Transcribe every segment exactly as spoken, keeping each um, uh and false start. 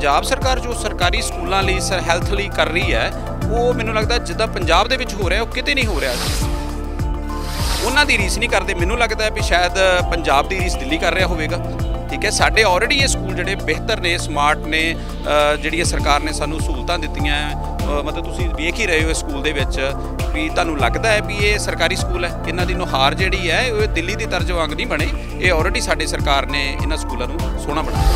पंजाब सरकार जो सरकारी स्कूलों ਲਈ सर हैल्थ ਲਈ कर रही है वो ਮੈਨੂੰ लगदा जिद्दां पंजाब ਦੇ ਵਿੱਚ ਹੋ ਰਿਹਾ ਉਹ ਕਿਤੇ ਨਹੀਂ ਹੋ ਰਿਹਾ ਉਹਨਾਂ ਦੀ ਰੀਸ नहीं करते। ਮੈਨੂੰ लगदा भी शायद पंजाब ਦੀ ਰੀਸ ਦਿੱਲੀ कर ਰਿਹਾ ਹੋਵੇਗਾ। ठीक है, साढ़े ऑलरेडी ये स्कूल ਜਿਹੜੇ बेहतर ने स्मार्ट ने ਜਿਹੜੀ सरकार ने सानू सहूलतां दित्तियां मतलब तुसीं वेख ही रहे हो स्कूल ਦੇ ਵਿੱਚ भी ਤੁਹਾਨੂੰ लगता है भी ये सरकारी स्कूल है इन्हां ਦੀ ਨੁਹਾਰ ਜਿਹੜੀ है वो दिल्ली ਦੀ ਤਰਜ਼ ਵਾਂਗ नहीं बने। ये ऑलरेडी साडे सरकार ने इन्हां स्कूलों ਨੂੰ सोहना बनाया।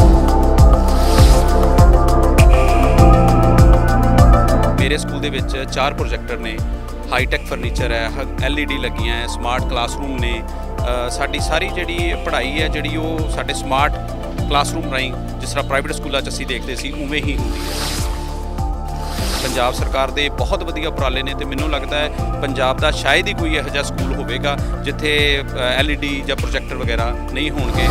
मेरे स्कूल ਦੇ ਵਿੱਚ चार प्रोजेक्टर ने, हाईटैक फर्नीचर है, एल ई डी लगियां है, स्मार्ट क्लासरूम ने। साडी सारी जिहड़ी पढ़ाई है जिहड़ी वो साडे स्मार्ट क्लासरूम राहीं जिस तरह प्राइवेट स्कूलों च असीं देखते सी उवें ही हुंदी है। पंजाब सरकार दे बहुत वधिया उपराले ने ते मैनूं लगदा है पंजाब दा शायद ही कोई इहो जिहा स्कूल होवेगा जिथे एल ई डी जां प्रोजेक्टर वगैरह नहीं होणगे।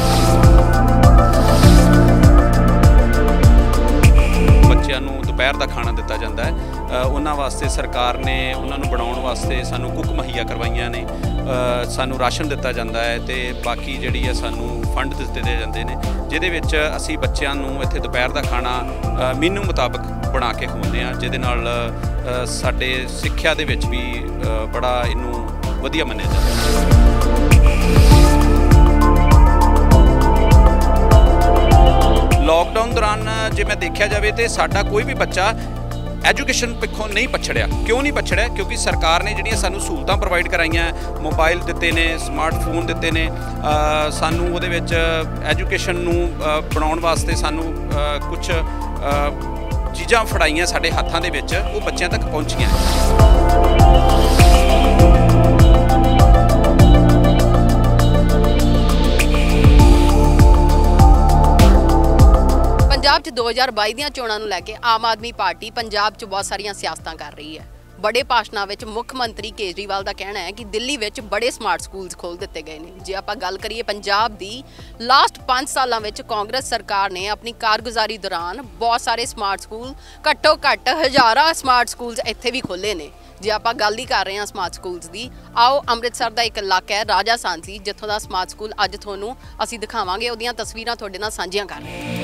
बच्चों नूं दोपहर का खाना दिता जाता है, उन्होंने वास्ते सरकार ने उन्होंने बनाने वास्ते सानू कुक मुहैया करवाइया ने, सानू राशन दिता जाता है तो बाकी जी है सानू फंड दिते जाते हैं जिहदे विच असीं बच्चों नूं इत्थे दोपहर का खाना मीनू मुताबक बना के खवाउने आ जिहदे नाल साडे सिक्ख्या दे विच भी बड़ा इनू वधिया मन्निया जाता है। लॉकडाउन दौरान जे मैं देखा जाए तो साडा कोई भी बच्चा एजुकेशन पिछों नहीं पछड़िया। क्यों नहीं पछड़िया? क्योंकि सरकार ने जिहड़ियां सानू सहूलतां प्रोवाइड कराइयां, मोबाइल दिते ने, स्मार्टफोन दिते ने, सानू उहदे विच एजुकेशन नूं बनाउण वास्ते सानू कुछ चीज़ां फड़ाइयां साडे हत्थां दे विच वो बच्चों तक पहुँचियां। पंजाब दो हज़ार बाई ਦੀਆਂ ਚੋਣਾਂ ਨੂੰ ਲੈ ਕੇ ਆਮ ਆਦਮੀ ਪਾਰਟੀ ਪੰਜਾਬ 'ਚ बहुत ਸਾਰੀਆਂ ਸਿਆਸਤਾਂ ਕਰ ਰਹੀ ਹੈ। बड़े भाषणों में मुख्य मंत्री केजरीवाल का कहना है कि दिल्ली में बड़े स्मार्ट स्कूल्स खोल दिए गए हैं। जे आप गल करिए पंजाब की लास्ट पाँच सालों में कांग्रेस सरकार ने अपनी कारगुजारी दौरान बहुत सारे स्मार्ट स्कूल घट्टो घट्ट हज़ारां स्मार्ट स्कूल्स इत्थे भी खोले ने। जे आप गल ही कर रहे हैं स्मार्ट स्कूल्स की, आओ अमृतसर का एक इलाका है राजा सांसी जिथों का स्मार्ट स्कूल अज तुहानूं असीं दिखावांगे, उहदियां तस्वीरां तुहाडे नाल सांझियां कर रहे हैं।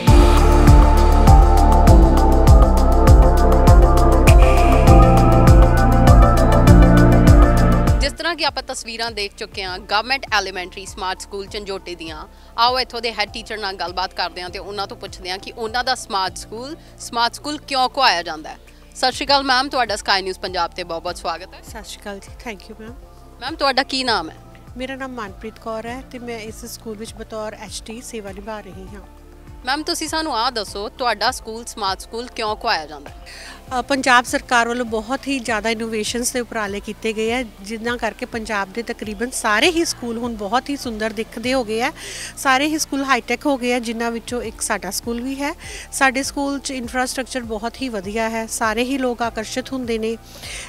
जिस तरह की आप तस्वीरां देख चुके हैं government elementary smart school Jhanjhote दियां, आओ इत्थों दे हैड टीचर नाल गलबात करते हैं तो उन्हां तो पुछदे हैं कि उन्हां दा स्मार्ट स्कूल स्मार्ट स्कूल क्यों कहवाया जाता है। सत श्री अकाल मैम, तुहाडा स्काई न्यूज़ पंजाब ते बहुत बहुत स्वागत है। सत श्री अकाल जी, थैंक यू मैम। मैम तुहाडा की नाम है? मेरा नाम मनप्रीत कौर है तो मैं इस स्कूल विच बतौर एच टी सेवा निभा रही हाँ। मैम तुसीं सानूं आ दसो तुहाडा स्कूल स्मार्ट स्कूल क्यों कहवाया जाता है? पंजाब सरकार वालों बहुत ही ज़्यादा इनोवेशनस के उपराले किए गए हैं जिन्ना करके पंजाब के तकरीबन सारे ही स्कूल हुण बहुत ही सुंदर दिखते हो गए हैं। सारे ही स्कूल हाईटैक हो गए हैं जिन्हां विचों एक साडा स्कूल भी है। साडे स्कूल च इंफ्रास्ट्रक्चर बहुत ही वधिया है, सारे ही लोग आकर्षित हुंदे ने।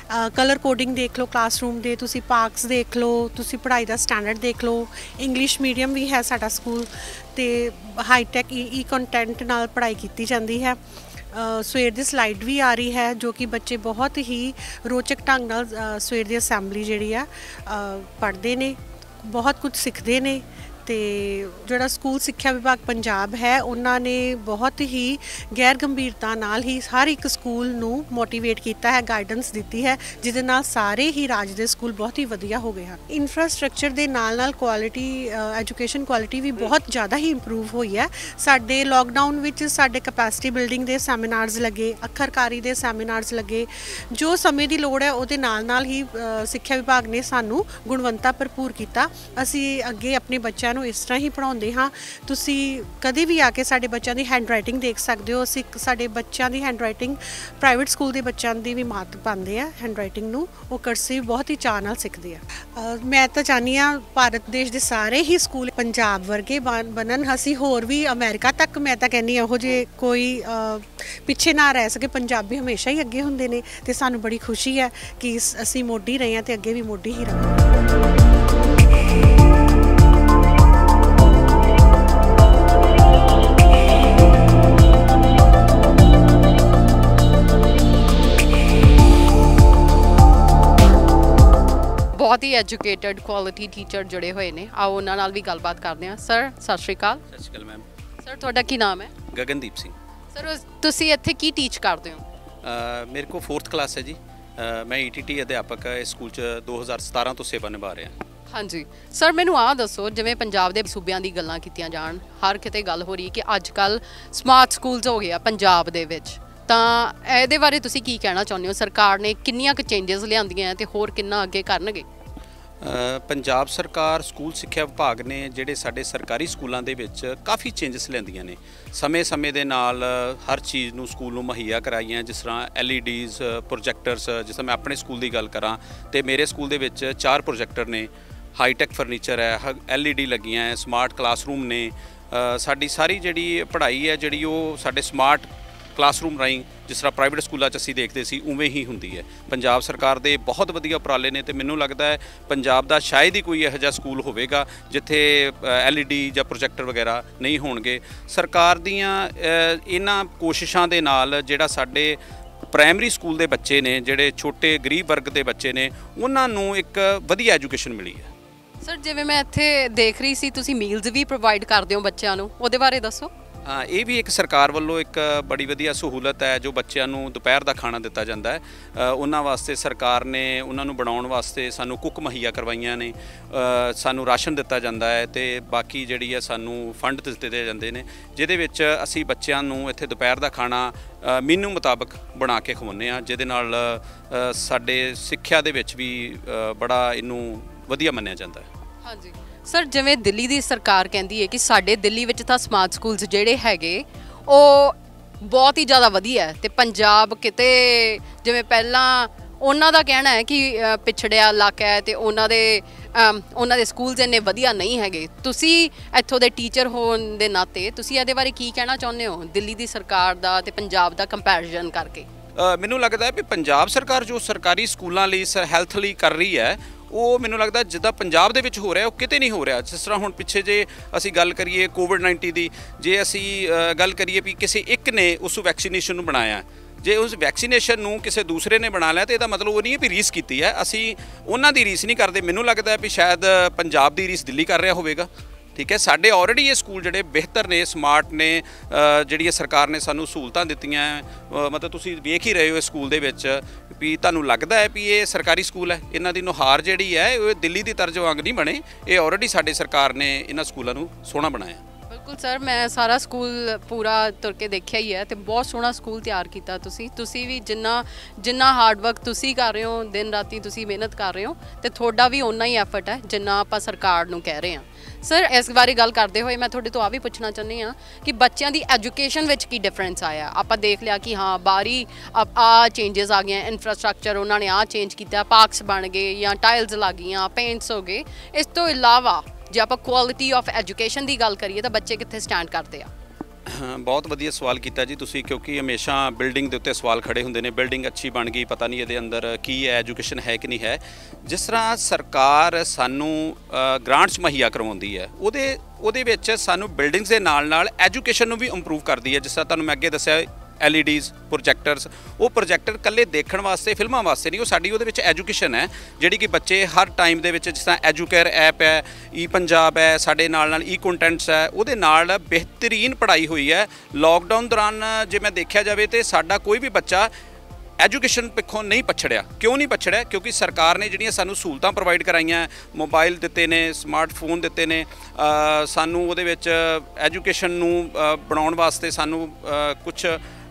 कलर कोडिंग देख लो, क्लासरूम दे तुसी पार्क्स देख लो, तुसी पढ़ाई का स्टैंडर्ड देख लो, इंग्लिश मीडियम भी है साडा स्कूल ते हाईटैक ई कंटेंट नाल पढ़ाई की जाती है। सवेर की स्लाइड भी आ रही है जो कि बच्चे बहुत ही रोचक ढंग नाल सवेर की असैम्बली जिहड़ी आ पढ़ते हैं, बहुत कुछ सीखते हैं। तो जोड़ा स्कूल सिक्ख्या विभाग पंजाब है उन्होंने बहुत ही गैर गंभीरता नाल ही हर एक स्कूल नूं मोटिवेट किया है, गाइडेंस दी है जिहदे नाल सारे ही राज दे स्कूल बहुत ही वधिया हो गए हैं। इंफ्रास्ट्रक्चर के नाल नाल क्वालिटी एजुकेशन क्वालिटी भी बहुत ज़्यादा ही इंप्रूव हुई है। साडे लॉकडाउन विच साडे कैपेसिटी बिल्डिंग के सैमीनार्स लगे, अखरकारी के सैमीनार्स लगे, जो समय की लोड़ है उहदे नाल नाल ही सिक्ख्या विभाग ने सानू गुणवत्ता भरपूर किया। असी अगे अपने बच्चों इस तरह ही पढ़ाते हाँ। तुसी कभी भी आके साडे बच्चों की हैंड राइटिंग देख सकते हो। असी साडे बच्चों की हैंड राइटिंग प्राइवेट स्कूल के बच्चों की भी मात पाते हैं हैंड राइटिंग नूं, वो करसिव बहुत ही चाह नाल सीखते हैं। मैं तो चाहनी हाँ भारत देश के सारे ही स्कूल पंजाब वर्गे बन बनन, असी होर भी अमेरिका तक मैं तो कहनी इहो जे कोई पिछे ना रह सके। पंजाबी हमेशा ही अगे हुंदे ने ते सानू बड़ी खुशी है कि असी मोडी रहे हैं तो अगे भी मोडी ही रहांगे। बहुत ही एजुकेटेड क्वालिटी टीचर जुड़े हुए हैं, आओ उन्हां नाल भी गलबात करते हैं। सर सत श्री अकाल। सत श्री अकाल मैम। सर तुहाडा की नाम है? गगनदीप सिंह। ਸਰ ਤੁਸੀਂ ਇੱਥੇ ਕੀ ਟੀਚ ਕਰਦੇ ਹੋ? ਅ, ਮੇਰੇ ਕੋਲ ਫੋਰਥ ਕਲਾਸ ਹੈ ਜੀ। ਅ, ਮੈਂ ਈ ਟੀ ਟੀ ਅਧਿਆਪਕ ਇਸ ਸਕੂਲ 'ਚ ਦੋ ਹਜ਼ਾਰ ਸਤਾਰਾਂ ਤੋਂ ਸੇਵਾ ਨਿਭਾ ਰਿਹਾ। ਹਾਂਜੀ ਸਰ, ਮੈਨੂੰ ਆਹ ਦੱਸੋ, ਜਿਵੇਂ ਪੰਜਾਬ ਦੇ ਸੂਬਿਆਂ ਦੀ ਗੱਲਾਂ ਕੀਤੀਆਂ ਜਾਣ, ਹਰ ਕਿਤੇ ਗੱਲ ਹੋ ਰਹੀ ਕਿ ਅੱਜ ਕੱਲ ਸਮਾਰਟ ਸਕੂਲਸ ਹੋ ਗਏ ਆ ਪੰਜਾਬ ਦੇ ਵਿੱਚ, ਤਾਂ ਇਹਦੇ ਬਾਰੇ ਤੁਸੀਂ ਕੀ ਕਹਿਣਾ ਚਾਹੁੰਦੇ ਹੋ? ਸਰਕਾਰ ਨੇ ਕਿੰਨੀਆਂ ਕੁ ਚੇਂਜਸ ਲਿਆਂਦੀਆਂ ਤੇ ਹੋਰ ਕਿੰਨਾ ਅੱਗੇ ਕਰਨਗੇ? ਅ, ਪੰਜਾਬ ਸਰਕਾਰ ਸਕੂਲ ਸਿੱਖਿਆ ਵਿਭਾਗ ਨੇ ਜਿਹੜੇ ਸਾਡੇ ਸਰਕਾਰੀ ਸਕੂਲਾਂ ਦੇ ਵਿੱਚ ਕਾਫੀ ਚੇਂਜਸ ਲਿਆਂਦੀਆਂ ਨੇ। ਸਮੇਂ-ਸਮੇਂ ਦੇ ਨਾਲ ਹਰ ਚੀਜ਼ ਨੂੰ ਸਕੂਲ ਨੂੰ ਮੁਹੱਈਆ ਕਰਾਈਆਂ, ਜਿਸ ਤਰ੍ਹਾਂ ਐਲ ਈ ਡੀਜ਼, ਪ੍ਰੋਜੈਕਟਰਸ। ਜਿਸ ਤਰ੍ਹਾਂ ਮੈਂ ਆਪਣੇ ਸਕੂਲ ਦੀ ਗੱਲ ਕਰਾਂ ਤੇ ਮੇਰੇ ਸਕੂਲ ਦੇ ਵਿੱਚ ਚਾਰ ਪ੍ਰੋਜੈਕਟਰ ਨੇ, ਹਾਈਟੈਕ ਫਰਨੀਚਰ ਹੈ, ਐਲ ਈ ਡੀ ਲੱਗੀਆਂ ਹੈ, ਸਮਾਰਟ ਕਲਾਸਰੂਮ ਨੇ। ਅ, ਸਾਡੀ ਸਾਰੀ ਜਿਹੜੀ ਪੜ੍ਹਾਈ ਹੈ ਜਿਹੜੀ ਉਹ ਸਾਡੇ ਸਮਾਰਟ ਕਲਾਸਰੂਮ ਰਾਹੀਂ, ਜਿਸ ਤਰ੍ਹਾਂ ਪ੍ਰਾਈਵੇਟ ਸਕੂਲਾਂ 'ਚ ਅਸੀਂ ਦੇਖਦੇ ਸੀ ਉਵੇਂ ਹੀ ਹੁੰਦੀ ਹੈ। ਪੰਜਾਬ ਸਰਕਾਰ ਦੇ ਬਹੁਤ ਵਧੀਆ ਉਪਰਾਲੇ ਨੇ ਤੇ ਮੈਨੂੰ ਲੱਗਦਾ ਹੈ ਪੰਜਾਬ ਦਾ ਸ਼ਾਇਦ ਹੀ ਕੋਈ ਇਹੋ ਜਿਹਾ ਸਕੂਲ ਹੋਵੇਗਾ ਜਿੱਥੇ ਐਲ ਈ ਡੀ ਜਾਂ ਪ੍ਰੋਜੈਕਟਰ ਵਗੈਰਾ ਨਹੀਂ ਹੋਣਗੇ। ਸਰਕਾਰ ਦੀਆਂ ਇਹਨਾਂ ਕੋਸ਼ਿਸ਼ਾਂ ਦੇ ਨਾਲ ਜਿਹੜਾ ਸਾਡੇ ਪ੍ਰਾਇਮਰੀ ਸਕੂਲ ਦੇ ਬੱਚੇ ਨੇ, ਜਿਹੜੇ ਛੋਟੇ ਗਰੀਬ ਵਰਗ ਦੇ ਬੱਚੇ ਨੇ, ਉਹਨਾਂ ਨੂੰ ਇੱਕ ਵਧੀਆ ਐਜੂਕੇਸ਼ਨ ਮਿਲੀ ਹੈ। ਸਰ ਜਿਵੇਂ ਮੈਂ ਇੱਥੇ ਦੇਖ ਰਹੀ ਸੀ ਤੁਸੀਂ ਮੀਲਸ ਵੀ ਪ੍ਰੋਵਾਈਡ ਕਰਦੇ ਹੋ ਬੱਚਿਆਂ ਨੂੰ, ਉਹਦੇ ਬਾਰੇ ਦੱਸੋ। ਹਾਂ, ਇਹ ਵੀ ਇੱਕ ਸਰਕਾਰ ਵੱਲੋਂ ਇੱਕ ਬੜੀ ਵਧੀਆ ਸਹੂਲਤ ਹੈ ਜੋ ਬੱਚਿਆਂ ਨੂੰ ਦੁਪਹਿਰ ਦਾ ਖਾਣਾ ਦਿੱਤਾ ਜਾਂਦਾ ਹੈ। ਉਹਨਾਂ ਵਾਸਤੇ ਸਰਕਾਰ ਨੇ ਉਹਨਾਂ ਨੂੰ ਬਣਾਉਣ ਵਾਸਤੇ ਸਾਨੂੰ ਕੁੱਕ ਮੁਹੱਈਆ ਕਰਵਾਈਆਂ ਨੇ, ਸਾਨੂੰ ਰਾਸ਼ਨ ਦਿੱਤਾ ਜਾਂਦਾ ਹੈ ਤੇ ਬਾਕੀ ਜਿਹੜੀ ਹੈ ਸਾਨੂੰ ਫੰਡ ਦਿੱਤੇ ਜਾਂਦੇ ਨੇ, ਜਿਹਦੇ ਵਿੱਚ ਅਸੀਂ ਬੱਚਿਆਂ ਨੂੰ ਇੱਥੇ ਦੁਪਹਿਰ ਦਾ ਖਾਣਾ ਮੀਨੂ ਮੁਤਾਬਕ ਬਣਾ ਕੇ ਖਵਾਉਂਦੇ ਹਾਂ, ਜਿਹਦੇ ਨਾਲ ਸਾਡੇ ਸਿੱਖਿਆ ਦੇ ਵਿੱਚ ਵੀ ਬੜਾ ਇਹਨੂੰ ਵਧੀਆ ਮੰਨਿਆ ਜਾਂਦਾ ਹੈ। ਹਾਂਜੀ ਸਰ, ਜਿਵੇਂ ਦਿੱਲੀ ਦੀ ਸਰਕਾਰ ਕਹਿੰਦੀ ਹੈ ਕਿ ਸਾਡੇ ਦਿੱਲੀ ਵਿੱਚ ਤਾਂ ਸਮਾਰਟ ਸਕੂਲਸ ਜਿਹੜੇ ਹੈਗੇ ਉਹ ਬਹੁਤ ਹੀ ਜ਼ਿਆਦਾ ਵਧੀਆ ਹੈ ਤੇ ਪੰਜਾਬ ਕਿਤੇ ਜਿਵੇਂ ਪਹਿਲਾਂ ਉਹਨਾਂ ਦਾ ਕਹਿਣਾ ਹੈ ਕਿ ਪਿਛੜਿਆ ਇਲਾਕਾ ਹੈ ਤੇ ਉਹਨਾਂ ਦੇ ਉਹਨਾਂ ਦੇ ਸਕੂਲਸ ਇੰਨੇ ਵਧੀਆ ਨਹੀਂ ਹੈਗੇ। ਤੁਸੀਂ ਇੱਥੋਂ ਦੇ ਟੀਚਰ ਹੋਣ ਦੇ ਨਾਤੇ ਤੁਸੀਂ ਇਹਦੇ ਬਾਰੇ ਕੀ ਕਹਿਣਾ ਚਾਹੁੰਦੇ ਹੋ, ਦਿੱਲੀ ਦੀ ਸਰਕਾਰ ਦਾ ਤੇ ਪੰਜਾਬ ਦਾ ਕੰਪੈਰੀਜ਼ਨ ਕਰਕੇ? ਮੈਨੂੰ ਲੱਗਦਾ ਹੈ ਵੀ ਪੰਜਾਬ ਸਰਕਾਰ ਜੋ ਸਰਕਾਰੀ ਸਕੂਲਾਂ ਲਈ ਹੈਲਥ ਲਈ ਕਰ ਰਹੀ ਹੈ ਉਹ ਮੈਨੂੰ ਲੱਗਦਾ ਜਿੱਦਾਂ ਪੰਜਾਬ ਦੇ ਵਿੱਚ ਹੋ ਰਿਹਾ ਉਹ ਕਿਤੇ ਨਹੀਂ ਹੋ ਰਿਹਾ। ਜਿਸ ਤਰ੍ਹਾਂ ਹੁਣ ਪਿੱਛੇ ਜੇ ਅਸੀਂ ਗੱਲ ਕਰੀਏ ਕੋਵਿਡ ਨਾਈਨਟੀਨ ਦੀ, ਜੇ ਅਸੀਂ ਗੱਲ ਕਰੀਏ ਵੀ ਕਿਸੇ ਇੱਕ ਨੇ ਉਸ ਵੈਕਸੀਨੇਸ਼ਨ ਨੂੰ ਬਣਾਇਆ, ਜੇ ਉਸ ਵੈਕਸੀਨੇਸ਼ਨ ਨੂੰ ਕਿਸੇ ਦੂਸਰੇ ਨੇ ਬਣਾ ਲਿਆ ਤਾਂ ਇਹਦਾ ਮਤਲਬ ਉਹ ਨਹੀਂ ਹੈ ਵੀ ਰੀਸ ਕੀਤੀ ਹੈ। ਅਸੀਂ ਉਹਨਾਂ ਦੀ ਰੀਸ ਨਹੀਂ ਕਰਦੇ। ਮੈਨੂੰ ਲੱਗਦਾ ਵੀ ਸ਼ਾਇਦ ਪੰਜਾਬ ਦੀ ਰੀਸ ਦਿੱਲੀ ਕਰ ਰਿਹਾ ਹੋਵੇਗਾ। ਠੀਕ ਹੈ, ਸਾਡੇ ਆਲਰੇਡੀ ਇਹ ਸਕੂਲ ਜਿਹੜੇ ਬਿਹਤਰ ਨੇ, ਸਮਾਰਟ ਨੇ, ਜਿਹੜੀ ਸਰਕਾਰ ਨੇ ਸਾਨੂੰ ਸਹੂਲਤਾਂ ਦਿੱਤੀਆਂ। ਮਤਲਬ ਤੁਸੀਂ ਵੇਖ ਹੀ ਰਹੇ ਹੋ ਇਸ ਸਕੂਲ ਦੇ ਵਿੱਚ ਵੀ ਤੁਹਾਨੂੰ ਲੱਗਦਾ ਹੈ ਵੀ ਇਹ ਸਰਕਾਰੀ ਸਕੂਲ ਹੈ। ਇਹਨਾਂ ਦੀ ਨੁਹਾਰ ਜਿਹੜੀ ਹੈ ਉਹ ਦਿੱਲੀ ਦੀ ਤਰਜ਼ ਵਾਂਗ ਨਹੀਂ ਬਣੇ, ਇਹ ਆਲਰੇਡੀ ਸਾਡੇ ਸਰਕਾਰ ਨੇ ਇਹਨਾਂ ਸਕੂਲਾਂ ਨੂੰ ਸੋਹਣਾ ਬਣਾਇਆ। ਬਿਲਕੁਲ ਸਰ, ਮੈਂ ਸਾਰਾ ਸਕੂਲ ਪੂਰਾ ਤੁਰ ਕੇ ਦੇਖਿਆ ਹੀ ਹੈ ਤੇ ਬਹੁਤ ਸੋਹਣਾ ਸਕੂਲ ਤਿਆਰ ਕੀਤਾ ਤੁਸੀਂ ਤੁਸੀਂ ਵੀ ਜਿੰਨਾ ਜਿੰਨਾ ਹਾਰਡ ਵਰਕ ਤੁਸੀਂ ਕਰ ਰਹੇ ਹੋ, ਦਿਨ ਰਾਤੀ ਤੁਸੀਂ ਮਿਹਨਤ ਕਰ ਰਹੇ ਹੋ ਤੇ ਤੁਹਾਡਾ ਵੀ ਓਨਾ ਹੀ ਐਫਰਟ ਹੈ ਜਿੰਨਾ ਆਪਾਂ ਸਰਕਾਰ ਨੂੰ ਕਹਿ ਰਹੇ ਹਾਂ। ਸਰ, ਇਸ ਬਾਰੇ ਗੱਲ ਕਰਦੇ ਹੋਏ ਮੈਂ ਤੁਹਾਡੇ ਤੋਂ ਆ ਵੀ ਪੁੱਛਣਾ ਚਾਹੁੰਦੀ ਹਾਂ ਕਿ ਬੱਚਿਆਂ ਦੀ ਐਜੂਕੇਸ਼ਨ ਵਿੱਚ ਕੀ ਡਿਫਰੈਂਸ ਆਇਆ? ਆਪਾਂ ਦੇਖ ਲਿਆ ਕਿ ਹਾਂ ਬਾਹਰੀ ਆ ਚੇਂਜਸ ਆ ਗਈਆਂ, ਇਨਫਰਾਸਟ੍ਰਕਚਰ ਉਹਨਾਂ ਨੇ ਆ ਚੇਂਜ ਕੀਤਾ, ਪਾਰਕਸ ਬਣ ਗਏ ਜਾਂ ਟਾਇਲਸ ਲੱਗ ਗਈਆਂ, ਪੇਂਟਸ ਹੋ ਗਏ। ਇਸ ਤੋਂ ਇਲਾਵਾ ਜੇ ਆਪਾਂ ਕੁਆਲਿਟੀ ਆਫ ਐਜੂਕੇਸ਼ਨ ਦੀ ਗੱਲ ਕਰੀਏ ਤਾਂ ਬੱਚੇ ਕਿੱਥੇ ਸਟੈਂਡ ਕਰਦੇ ਆ? ਬਹੁਤ ਵਧੀਆ ਸਵਾਲ ਕੀਤਾ ਜੀ ਤੁਸੀਂ, ਕਿਉਂਕਿ ਹਮੇਸ਼ਾ ਬਿਲਡਿੰਗ ਦੇ ਉੱਤੇ ਸਵਾਲ ਖੜੇ ਹੁੰਦੇ ਨੇ। ਬਿਲਡਿੰਗ ਅੱਛੀ ਬਣ ਗਈ, ਪਤਾ ਨਹੀਂ ਇਹਦੇ ਅੰਦਰ ਕੀ ਹੈ, ਐਜੂਕੇਸ਼ਨ ਹੈ ਕਿ ਨਹੀਂ ਹੈ। ਜਿਸ ਤਰ੍ਹਾਂ ਸਰਕਾਰ ਸਾਨੂੰ ਗ੍ਰਾਂਟਸ ਮੁਹੱਈਆ ਕਰਵਾਉਂਦੀ ਹੈ, ਉਹਦੇ ਉਹਦੇ ਵਿੱਚ ਸਾਨੂੰ ਬਿਲਡਿੰਗਸ ਦੇ ਨਾਲ ਨਾਲ ਐਜੂਕੇਸ਼ਨ ਨੂੰ ਵੀ ਇੰਪਰੂਵ ਕਰਦੀ ਹੈ। ਜਿਸ ਤਰ੍ਹਾਂ ਤੁਹਾਨੂੰ ਮੈਂ ਅੱਗੇ ਦੱਸਿਆ ਐਲ ਈ ਡੀਜ਼, ਪ੍ਰੋਜੈਕਟਰਸ, ਉਹ ਪ੍ਰੋਜੈਕਟਰ ਇਕੱਲੇ ਦੇਖਣ ਵਾਸਤੇ, ਫਿਲਮਾਂ ਵਾਸਤੇ ਨਹੀਂ, ਉਹ ਸਾਡੀ ਉਹਦੇ ਵਿੱਚ ਐਜੂਕੇਸ਼ਨ ਹੈ ਜਿਹੜੀ ਕਿ ਬੱਚੇ ਹਰ ਟਾਈਮ ਦੇ ਵਿੱਚ, ਜਿਸ ਤਰ੍ਹਾਂ ਐਜੂਕੇਅਰ ਐਪ ਹੈ, ਈ ਪੰਜਾਬ ਹੈ, ਸਾਡੇ ਨਾਲ ਨਾਲ ਈ ਕੰਟੈਂਟਸ ਹੈ, ਉਹਦੇ ਨਾਲ ਬਿਹਤਰੀਨ ਪੜ੍ਹਾਈ ਹੋਈ ਹੈ। ਲੋਕਡਾਊਨ ਦੌਰਾਨ ਜੇ ਮੈਂ ਦੇਖਿਆ ਜਾਵੇ ਤਾਂ ਸਾਡਾ ਕੋਈ ਵੀ ਬੱਚਾ ਐਜੂਕੇਸ਼ਨ ਪਿੱਛੋਂ ਨਹੀਂ ਪਛੜਿਆ। ਕਿਉਂ ਨਹੀਂ ਪਛੜਿਆ? ਕਿਉਂਕਿ ਸਰਕਾਰ ਨੇ ਜਿਹੜੀਆਂ ਸਾਨੂੰ ਸਹੂਲਤਾਂ ਪ੍ਰੋਵਾਈਡ ਕਰਾਈਆਂ, ਮੋਬਾਈਲ ਦਿੱਤੇ ਨੇ, ਸਮਾਰਟਫੋਨ ਦਿੱਤੇ ਨੇ, ਸਾਨੂੰ ਉਹਦੇ ਵਿੱਚ ਐਜੂਕੇਸ਼ਨ ਨੂੰ ਬਣਾਉਣ ਵਾਸਤੇ ਸਾਨੂੰ ਕੁਛ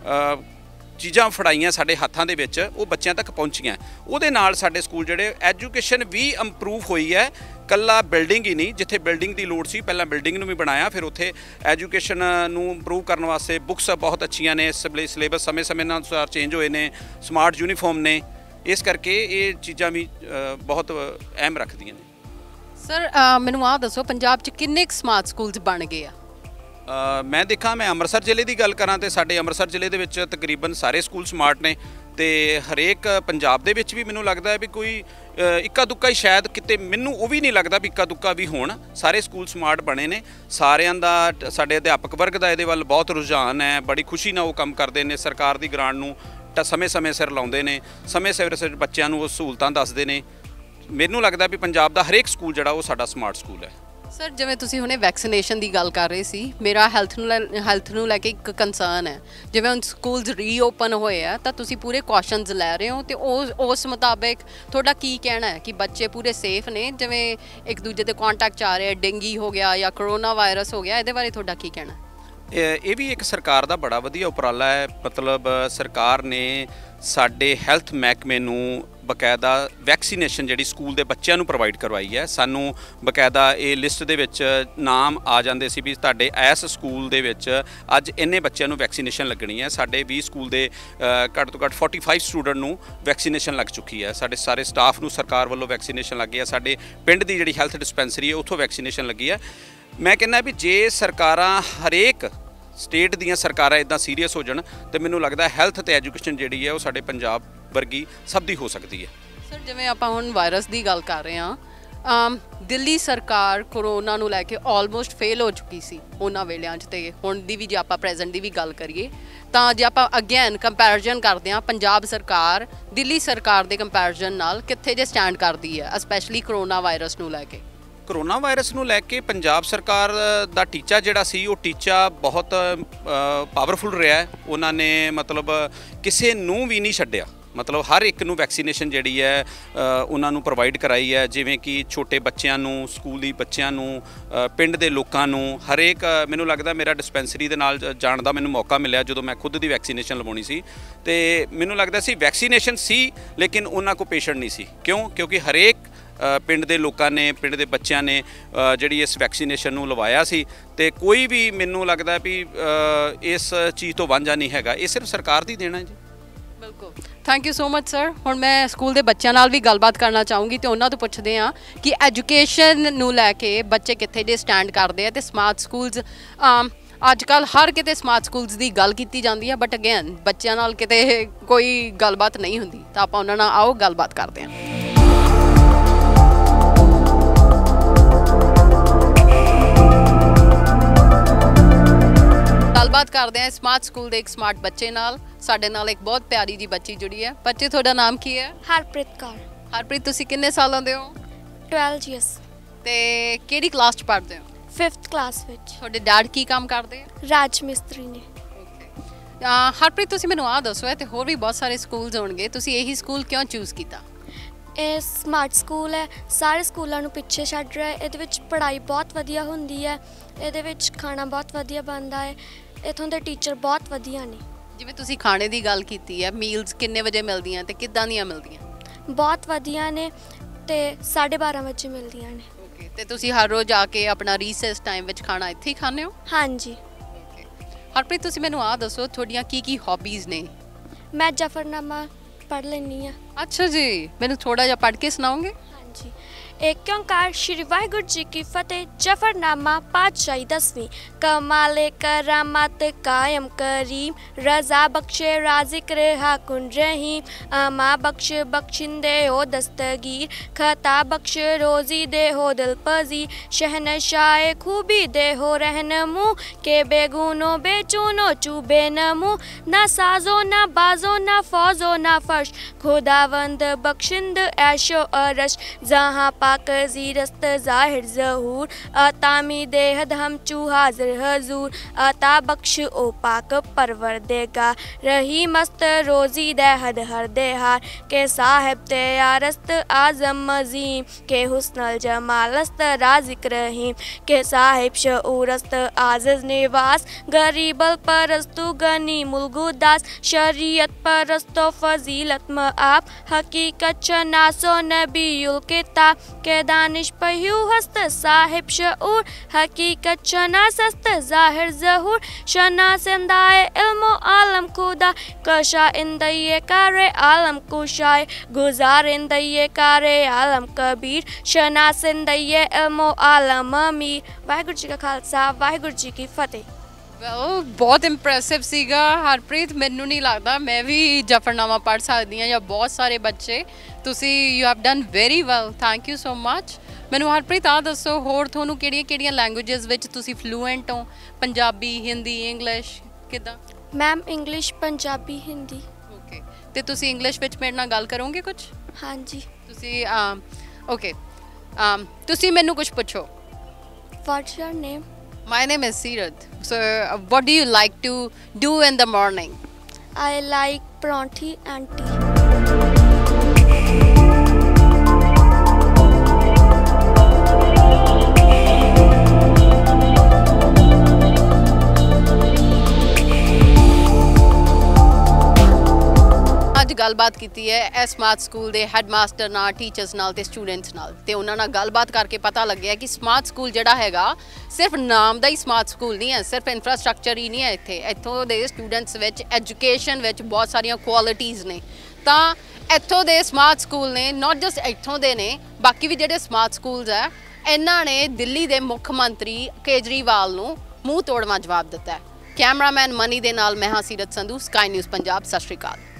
ਚੀਜ਼ਾਂ ਫੜਾਈਆਂ ਸਾਡੇ ਹੱਥਾਂ ਦੇ ਵਿੱਚ, ਉਹ ਬੱਚਿਆਂ ਤੱਕ ਪਹੁੰਚੀਆਂ। ਉਹਦੇ ਨਾਲ ਸਾਡੇ ਸਕੂਲ ਜਿਹੜੇ ਐਜੂਕੇਸ਼ਨ ਵੀ ਇੰਪਰੂਵ ਹੋਈ ਹੈ। ਕੱਲਾ ਬਿਲਡਿੰਗ ਹੀ ਨਹੀਂ, ਜਿੱਥੇ ਬਿਲਡਿੰਗ ਦੀ ਲੋੜ ਸੀ ਪਹਿਲਾਂ ਬਿਲਡਿੰਗ ਨੂੰ ਵੀ ਬਣਾਇਆ, ਫਿਰ ਉੱਥੇ ਐਜੂਕੇਸ਼ਨ ਨੂੰ ਇੰਪਰੂਵ ਕਰਨ ਵਾਸਤੇ ਬੁੱਕਸ ਬਹੁਤ ਅੱਛੀਆਂ ਨੇ, ਸਿਲੇਬਸ ਸਮੇਂ ਸਮੇਂ ਨਾਲ ਅਨੁਸਾਰ ਚੇਂਜ ਹੋਏ ਨੇ, ਸਮਾਰਟ ਯੂਨੀਫਾਰਮ ਨੇ। ਇਸ ਕਰਕੇ ਇਹ ਚੀਜ਼ਾਂ ਵੀ ਬਹੁਤ ਅਹਿਮ ਰੱਖਦੀਆਂ ਨੇ। ਸਰ ਮੈਨੂੰ ਆਹ ਦੱਸੋ, ਪੰਜਾਬ 'ਚ ਕਿੰਨੇ ਕੁ ਸਮਾਰਟ ਸਕੂਲਸ ਬਣ ਗਏ ਆ? ਮੈਂ ਦੇਖਾਂ, ਮੈਂ ਅੰਮ੍ਰਿਤਸਰ ਜ਼ਿਲ੍ਹੇ ਦੀ ਗੱਲ ਕਰਾਂ ਤੇ ਸਾਡੇ ਅੰਮ੍ਰਿਤਸਰ ਜ਼ਿਲ੍ਹੇ ਦੇ ਵਿੱਚ ਤਕਰੀਬਨ ਸਾਰੇ ਸਕੂਲ ਸਮਾਰਟ ਨੇ ਤੇ ਹਰੇਕ ਪੰਜਾਬ ਦੇ ਵਿੱਚ ਵੀ ਮੈਨੂੰ ਲੱਗਦਾ ਹੈ ਵੀ ਕੋਈ ਇੱਕਾ ਦੁੱਕਾ ਹੀ ਸ਼ਾਇਦ ਕਿਤੇ, ਮੈਨੂੰ ਉਹ ਵੀ ਨਹੀਂ ਲੱਗਦਾ ਵੀ ਇੱਕਾ ਦੁੱਕਾ ਵੀ ਹੋਣ, ਸਾਰੇ ਸਕੂਲ ਸਮਾਰਟ ਬਣੇ ਨੇ। ਸਾਰਿਆਂ ਦਾ, ਸਾਡੇ ਅਧਿਆਪਕ ਵਰਗ ਦਾ ਇਹਦੇ ਵੱਲ ਬਹੁਤ ਰੁਝਾਨ ਹੈ, ਬੜੀ ਖੁਸ਼ੀ ਨਾਲ ਉਹ ਕੰਮ ਕਰਦੇ ਨੇ, ਸਰਕਾਰ ਦੀ ਗ੍ਰਾਂਟ ਨੂੰ ਸਮੇਂ ਸਮੇਂ ਸਿਰ ਲਾਉਂਦੇ ਨੇ, ਸਮੇਂ ਸਿਰ ਸਿਰ ਬੱਚਿਆਂ ਨੂੰ ਉਹ ਸਹੂਲਤਾਂ ਦੱਸਦੇ ਨੇ। ਮੈਨੂੰ ਲੱਗਦਾ ਵੀ ਪੰਜਾਬ ਦਾ ਹਰੇਕ ਸਕੂਲ ਜਿਹੜਾ ਉਹ ਸਾਡਾ ਸਮਾਰਟ ਸਕੂਲ ਹੈ। ਸਰ ਜਿਵੇਂ ਤੁਸੀਂ ਹੁਣੇ ਵੈਕਸੀਨੇਸ਼ਨ ਦੀ ਗੱਲ ਕਰ ਰਹੇ ਸੀ, ਮੇਰਾ ਹੈਲਥ ਨੂੰ ਹੈਲਥ ਨੂੰ ਲੈ ਕੇ ਇੱਕ ਕੰਸਰਨ ਹੈ। ਜਿਵੇਂ ਹੁਣ ਸਕੂਲਸ ਰੀਓਪਨ ਹੋਏ ਆ ਤਾਂ ਤੁਸੀਂ ਪੂਰੇ ਕਾਸ਼ਨਸ ਲੈ ਰਹੇ ਹੋ, ਤੇ ਉਸ ਉਸ ਮੁਤਾਬਿਕ ਤੁਹਾਡਾ ਕੀ ਕਹਿਣਾ ਹੈ ਕਿ ਬੱਚੇ ਪੂਰੇ ਸੇਫ ਨੇ? ਜਿਵੇਂ ਇੱਕ ਦੂਜੇ ਦੇ ਕੰਟੈਕਟ 'ਚ ਆ ਰਹੇ, ਡੇਂਗੀ ਹੋ ਗਿਆ ਜਾਂ ਕਰੋਨਾ ਵਾਇਰਸ ਹੋ ਗਿਆ, ਇਹਦੇ ਬਾਰੇ ਤੁਹਾਡਾ ਕੀ ਕਹਿਣਾ? ਇਹ ਵੀ ਇੱਕ ਸਰਕਾਰ ਦਾ ਬੜਾ ਵਧੀਆ ਉਪਰਾਲਾ ਹੈ। ਮਤਲਬ ਸਰਕਾਰ ਨੇ ਸਾਡੇ ਹੈਲਥ ਮਹਿਕਮੇ ਨੂੰ ਬਕਾਇਦਾ ਵੈਕਸੀਨੇਸ਼ਨ ਜਿਹੜੀ ਸਕੂਲ ਦੇ ਬੱਚਿਆਂ ਨੂੰ ਪ੍ਰੋਵਾਈਡ ਕਰਵਾਈ ਹੈ। ਸਾਨੂੰ ਬਕਾਇਦਾ ਇਹ ਲਿਸਟ ਦੇ ਵਿੱਚ ਨਾਮ ਆ ਜਾਂਦੇ ਸੀ ਵੀ ਤੁਹਾਡੇ ਇਸ ਸਕੂਲ ਦੇ ਵਿੱਚ ਅੱਜ ਇੰਨੇ ਬੱਚਿਆਂ ਨੂੰ ਵੈਕਸੀਨੇਸ਼ਨ ਲੱਗਣੀ ਹੈ। ਸਾਡੇ ਵੀਹ ਸਕੂਲ ਦੇ ਘੱਟ ਤੋਂ ਘੱਟ ਪੈਂਤਾਲੀ ਸਟੂਡੈਂਟ ਨੂੰ ਵੈਕਸੀਨੇਸ਼ਨ ਲੱਗ ਚੁੱਕੀ ਹੈ। ਸਾਡੇ ਸਾਰੇ ਸਟਾਫ ਨੂੰ ਸਰਕਾਰ ਵੱਲੋਂ ਵੈਕਸੀਨੇਸ਼ਨ ਲੱਗੀ ਹੈ। ਸਾਡੇ ਪਿੰਡ ਦੀ ਜਿਹੜੀ ਹੈਲਥ ਡਿਸਪੈਂਸਰੀ ਹੈ ਉੱਥੋਂ ਵੈਕਸੀਨੇਸ਼ਨ ਲੱਗੀ ਹੈ। ਮੈਂ ਕਹਿੰਦਾ ਵੀ ਜੇ ਸਰਕਾਰਾਂ ਹਰੇਕ ਸਟੇਟ ਦੀਆਂ ਸਰਕਾਰਾਂ ਇਦਾਂ ਸੀਰੀਅਸ ਹੋ ਜਾਣ ਤੇ ਮੈਨੂੰ ਲੱਗਦਾ ਹੈਲਥ ਤੇ ਐਜੂਕੇਸ਼ਨ ਜਿਹੜੀ ਹੈ ਉਹ ਸਾਡੇ ਪੰਜਾਬ ਵਰਗੀ ਸਭ ਦੀ ਹੋ ਸਕਦੀ ਹੈ। ਸਰ ਜਿਵੇਂ ਆਪਾਂ ਹੁਣ ਵਾਇਰਸ ਦੀ ਗੱਲ ਕਰ ਰਹੇ ਹਾਂ, ਦਿੱਲੀ ਸਰਕਾਰ ਕਰੋਨਾ ਨੂੰ ਲੈ ਕੇ ਆਲਮੋਸਟ ਫੇਲ ਹੋ ਚੁੱਕੀ ਸੀ ਉਹਨਾਂ ਵੇਲਿਆਂ 'ਚ, ਤੇ ਹੁਣ ਦੀ ਵੀ ਜੇ ਆਪਾਂ ਪ੍ਰੈਜ਼ੈਂਟ ਦੀ ਵੀ ਗੱਲ ਕਰੀਏ ਤਾਂ ਜੇ ਆਪਾਂ ਅਗੇਨ ਕੰਪੈਰੀਜ਼ਨ ਕਰਦੇ ਹਾਂ, ਪੰਜਾਬ ਸਰਕਾਰ ਦਿੱਲੀ ਸਰਕਾਰ ਦੇ ਕੰਪੈਰੀਜ਼ਨ ਨਾਲ ਕਿੱਥੇ ਜੇ ਸਟੈਂਡ ਕਰਦੀ ਹੈ, ਸਪੈਸ਼ਲੀ ਕਰੋਨਾ ਵਾਇਰਸ ਨੂੰ ਲੈ ਕੇ? ਕਰੋਨਾ ਵਾਇਰਸ ਨੂੰ ਲੈ ਕੇ ਪੰਜਾਬ ਸਰਕਾਰ ਦਾ ਟੀਚਾ ਜਿਹੜਾ ਸੀ ਉਹ ਟੀਚਾ ਬਹੁਤ ਪਾਵਰਫੁਲ ਰਿਹਾ। ਉਹਨਾਂ ਨੇ ਮਤਲਬ ਕਿਸੇ ਨੂੰ ਵੀ ਨਹੀਂ ਛੱਡਿਆ। ਮਤਲਬ ਹਰ ਇੱਕ ਨੂੰ ਵੈਕਸੀਨੇਸ਼ਨ ਜਿਹੜੀ ਹੈ ਉਹਨਾਂ ਨੂੰ ਪ੍ਰੋਵਾਈਡ ਕਰਾਈ ਹੈ। ਜਿਵੇਂ ਕਿ ਛੋਟੇ ਬੱਚਿਆਂ ਨੂੰ, ਸਕੂਲੀ ਬੱਚਿਆਂ ਨੂੰ, ਪਿੰਡ ਦੇ ਲੋਕਾਂ ਨੂੰ, ਹਰੇਕ ਮੈਨੂੰ ਲੱਗਦਾ ਮੇਰਾ ਡਿਸਪੈਂਸਰੀ ਦੇ ਨਾਲ ਜਾਣ ਦਾ ਮੈਨੂੰ ਮੌਕਾ ਮਿਲਿਆ ਜਦੋਂ ਮੈਂ ਖੁਦ ਦੀ ਵੈਕਸੀਨੇਸ਼ਨ ਲਵਾਉਣੀ ਸੀ, ਤੇ ਮੈਨੂੰ ਲੱਗਦਾ ਸੀ ਵੈਕਸੀਨੇਸ਼ਨ ਸੀ ਲੇਕਿਨ ਉਹਨਾਂ ਕੋਲ ਪੇਸ਼ੈਂਟ ਨਹੀਂ ਸੀ। ਕਿਉਂ? ਕਿਉਂਕਿ ਹਰੇਕ ਪਿੰਡ ਦੇ ਲੋਕਾਂ ਨੇ, ਪਿੰਡ ਦੇ ਬੱਚਿਆਂ ਨੇ ਜਿਹੜੀ ਇਸ ਵੈਕਸੀਨੇਸ਼ਨ ਨੂੰ ਲਵਾਇਆ ਸੀ, ਤੇ ਕੋਈ ਵੀ ਮੈਨੂੰ ਲੱਗਦਾ ਵੀ ਇਸ ਚੀਜ਼ ਤੋਂ ਵਾਂਝਾ ਨਹੀਂ ਹੈਗਾ। ਇਹ ਸਿਰਫ ਸਰਕਾਰ ਦੀ ਦੇਣਾ ਜੀ। ਬਿਲਕੁਲ, thank you so much sir. ਹੁਣ ਮੈਂ ਸਕੂਲ ਦੇ ਬੱਚਿਆਂ ਨਾਲ ਵੀ ਗੱਲਬਾਤ ਕਰਨਾ ਚਾਹੂੰਗੀ ਤੇ ਉਹਨਾਂ ਤੋਂ ਪੁੱਛਦੇ ਹਾਂ ਕਿ ਐਜੂਕੇਸ਼ਨ ਨੂੰ ਲੈ ਕੇ ਬੱਚੇ ਕਿੱਥੇ ਜੇ ਸਟੈਂਡ ਕਰਦੇ ਆ, ਤੇ ਸਮਾਰਟ ਸਕੂਲਸ ਅੱਜ ਕੱਲ੍ਹ ਹਰ ਕਿਤੇ ਸਮਾਰਟ ਸਕੂਲਸ ਦੀ ਗੱਲ ਕੀਤੀ ਜਾਂਦੀ ਹੈ, ਬਟ ਅਗੇਨ ਬੱਚਿਆਂ ਨਾਲ ਕਿਤੇ ਕੋਈ ਗੱਲਬਾਤ ਨਹੀਂ ਹੁੰਦੀ। ਤਾਂ ਆਪਾਂ ਉਹਨਾਂ ਨਾਲ ਆਓ ਗੱਲਬਾਤ ਕਰਦੇ ਹਾਂ। ਗੱਲਬਾਤ ਕਰਦੇ ਹਾਂ ਸਮਾਰਟ ਸਕੂਲ ਦੇ ਇੱਕ ਸਮਾਰਟ ਬੱਚੇ ਨਾਲ। ਸਾਡੇ ਨਾਲ ਇੱਕ ਬਹੁਤ ਪਿਆਰੀ ਜੀ ਬੱਚੀ ਜੁੜੀ ਹੈ। ਬੱਚੇ ਤੁਹਾਡਾ ਨਾਮ ਕੀ ਹੈ? ਹਰਪ੍ਰੀਤ ਕੌਰ। ਹਰਪ੍ਰੀਤ ਤੁਸੀਂ ਕਿੰਨੇ ਸਾਲਾਂ ਦੇ ਹੋ? ਬਾਰਾਂ ਇਅਰਸ। ਤੇ ਕਿਹੜੀ ਕਲਾਸ 'ਚ ਪੜ੍ਹਦੇ ਹੋ? ਫਿਫਥ ਕਲਾਸ ਵਿੱਚ। ਤੁਹਾਡੇ ਡੈਡ ਕੀ ਕੰਮ ਕਰਦੇ ਆ? ਰਾਜ ਮਿਸਤਰੀ ਨੇ। ਓਕੇ। ਹਰਪ੍ਰੀਤ ਤੁਸੀਂ ਮੈਨੂੰ ਆਹ ਦੱਸੋ, ਤੇ ਹੋਰ ਵੀ ਬਹੁਤ ਸਾਰੇ ਸਕੂਲਸ ਹੋਣਗੇ, ਤੁਸੀਂ ਇਹੀ ਸਕੂਲ ਕਿਉਂ ਚੂਜ਼ ਕੀਤਾ? ਇਹ ਸਮਾਰਟ ਸਕੂਲ ਹੈ, ਸਾਰੇ ਸਕੂਲਾਂ ਨੂੰ ਪਿੱਛੇ ਛੱਡ ਰਿਹਾ ਹੈ। ਇਹਦੇ ਵਿੱਚ ਪੜ੍ਹਾਈ ਬਹੁਤ ਵਧੀਆ ਹੁੰਦੀ ਹੈ, ਇਹਦੇ ਵਿੱਚ ਖਾਣਾ ਬਹੁਤ ਵਧੀਆ ਬਣਦਾ ਹੈ, ਇੱਥੋਂ ਦੇ ਟੀਚਰ ਬਹੁਤ ਵਧੀਆ ਨੇ। ਜਿਵੇਂ ਤੁਸੀਂ ਖਾਣੇ ਦੀ ਗੱਲ ਕੀਤੀ ਹੈ, ਮੀਲਸ ਕਿੰਨੇ ਵਜੇ ਮਿਲਦੀਆਂ ਤੇ ਕਿੱਦਾਂ ਦੀਆਂ ਮਿਲਦੀਆਂ? ਬਹੁਤ ਵਧੀਆ ਨੇ ਤੇ ਸਾਢੇ ਬਾਰਾਂ ਵਜੇ ਮਿਲਦੀਆਂ ਨੇ। ਓਕੇ। ਤੇ ਤੁਸੀਂ ਹਰ ਰੋਜ਼ ਆ ਕੇ ਆਪਣਾ ਰੀਸੈਸ ਟਾਈਮ ਵਿੱਚ ਖਾਣਾ ਇੱਥੇ ਹੀ ਖਾਂਦੇ ਹੋ? ਹਾਂਜੀ। ਓਕੇ। ਹਰਪ੍ਰੀਤ ਤੁਸੀਂ ਮੈਨੂੰ ਆਹ ਦੱਸੋ, ਤੁਹਾਡੀਆਂ ਕੀ ਕੀ ਹੌਬੀਜ਼ ਨੇ? ਮੈਂ ਜ਼ਫਰਨਾਮਾ ਪੜ੍ਹ ਲੈਂਦੀ ਹਾਂ। ਅੱਛਾ ਜੀ, ਮੈਨੂੰ ਥੋੜਾ ਜਿਹਾ ਪੜ੍ਹ ਕੇ ਸੁਣਾਓਗੇ? ਹਾਂਜੀ। ਏਕ ਓਂਕਾਰ ਸ਼੍ਰੀ ਵਾਹਿਗੁਰੂ ਜੀ ਕੀ ਫਤਿਹ। ਜ਼ਫਰਨਾਮਾ ਪਾਤਸ਼ਾਹੀ ਦਸਵੀਂ। ਕਮਾਲੇ ਕਰਾਮਤ ਕਾਇਮ ਕਰੀਮ, ਰਜ਼ਾ ਬਖਸ਼ੇ ਰਾਜ਼ਿਕ ਰਹਾ ਕੁਨ ਰਹੀਮ। ਅਮਾ ਬਖਸ਼ ਬਖਸ਼ਿੰਦੇ ਹੋ ਦਸਤਗੀਰ, ਖਤਾ ਬਖਸ਼ ਰੋਜ਼ੀ ਦੇ ਹੋ ਦਿਲ ਪਜ਼ੀ। शहनशाह खूबी दे हो रहनमू, के बेगुनो बेचूनो चूबे नमू। ना साजो ना बाजो ना फौजो ना फर्श, खुदावंद बख्शिंद ऐशो अरश। जहाँ पाक जीरस्त जाहिर जहूर, अतामी देहद हम चू हाजिर हजूर। अता बख्श ओ पाक परवरदेगा, रही मस्त रोजी दहद हर देहार। के साहिब ते यारस्त आजम मजीम, के हुस्नल जमालस्त राजिक रहीम। के साहिब शऊरस्त आजिज निवास, गरीबल परस्तु गनी मुलगुदास। शरीयत परस्तो फजीलत मआब, हकीकत शनासो नबीउल किताब। के दानिश पहियू हस्त साहिब शऊर, हकीकत शनासस्त जाहिर जहूर। शनासंदाए इल्मो आलम खुदा, कशा इंदये कारे आलम कुशाए। गुजार इंदये कारे आलम कबीर, शनासंदये इल्मो आलम अमीर। वाहिगुरू जी का खालसा, वाहिगुरू जी की फतेह। ਵੈਲ ਬਹੁਤ ਇੰਪ੍ਰੈਸਿਵ ਸੀਗਾ ਹਰਪ੍ਰੀਤ। ਮੈਨੂੰ ਨਹੀਂ ਲੱਗਦਾ ਮੈਂ ਵੀ ਜ਼ਫਰਨਾਮਾ ਪੜ੍ਹ ਸਕਦੀ ਹਾਂ ਜਾਂ ਬਹੁਤ ਸਾਰੇ ਬੱਚੇ। ਤੁਸੀਂ you have done very well, thank you so much. ਮੈਨੂੰ ਹਰਪ੍ਰੀਤ ਆਹ ਦੱਸੋ, ਹੋਰ ਤੁਹਾਨੂੰ ਕਿਹੜੀਆਂ ਕਿਹੜੀਆਂ ਲੈਂਗੁਏਜਸ ਵਿੱਚ ਤੁਸੀਂ ਫਲੂਐਂਟ ਹੋ? ਪੰਜਾਬੀ, ਹਿੰਦੀ, ਇੰਗਲਿਸ਼, ਕਿੱਦਾਂ? Ma'am English, Punjabi, Hindi. Okay. ਅਤੇ ਤੁਸੀਂ ਇੰਗਲਿਸ਼ ਵਿੱਚ ਮੇਰੇ ਨਾਲ ਗੱਲ ਕਰੋਗੇ ਕੁਝ? ਹਾਂਜੀ। ਤੁਸੀਂ ਓਕੇ, ਤੁਸੀਂ ਮੈਨੂੰ ਕੁਝ ਪੁੱਛੋ। What's your name? My name is Seerat. So, uh, what do you like to do in the morning? I like pronti and tea. ਅੱਜ ਗੱਲਬਾਤ ਕੀਤੀ ਹੈ ਇਸ ਸਮਾਰਟ ਸਕੂਲ ਦੇ ਹੈਡਮਾਸਟਰ ਨਾਲ, ਟੀਚਰਸ ਨਾਲ ਤੇ ਸਟੂਡੈਂਟਸ ਨਾਲ, ਤੇ ਉਹਨਾਂ ਨਾਲ ਗੱਲਬਾਤ ਕਰਕੇ ਪਤਾ ਲੱਗਿਆ ਕਿ ਸਮਾਰਟ ਸਕੂਲ ਜਿਹੜਾ ਹੈਗਾ ਸਿਰਫ ਨਾਮ ਦਾ ਹੀ ਸਮਾਰਟ ਸਕੂਲ ਨਹੀਂ ਹੈ, ਸਿਰਫ ਇਨਫਰਾਸਟ੍ਰਕਚਰ ਹੀ ਨਹੀਂ ਹੈ। ਇੱਥੇ ਇੱਥੋਂ ਦੇ ਸਟੂਡੈਂਟਸ ਵਿੱਚ ਐਜੂਕੇਸ਼ਨ ਵਿੱਚ ਬਹੁਤ ਸਾਰੀਆਂ ਕੁਆਲਿਟੀਜ਼ ਨੇ। ਤਾਂ ਇੱਥੋਂ ਦੇ ਸਮਾਰਟ ਸਕੂਲ ਨੇ, ਨਾਟ ਜਸਟ ਇੱਥੋਂ ਦੇ ਨੇ, ਬਾਕੀ ਵੀ ਜਿਹੜੇ ਸਮਾਰਟ ਸਕੂਲਸ ਹੈ, ਇਹਨਾਂ ਨੇ ਦਿੱਲੀ ਦੇ ਮੁੱਖ ਮੰਤਰੀ ਕੇਜਰੀਵਾਲ ਨੂੰ ਮੂੰਹ ਤੋੜਵਾਂ ਜਵਾਬ ਦਿੱਤਾ ਹੈ। ਕੈਮਰਾਮੈਨ ਮਨੀ ਦੇ ਨਾਲ ਮੈਂ ਹਾਂ ਸੀਰਤ ਸੰਧੂ, ਸਕਾਈ ਨਿਊਜ਼ ਪੰਜਾਬ। ਸਤਿ ਸ਼੍ਰੀ ਅਕਾਲ।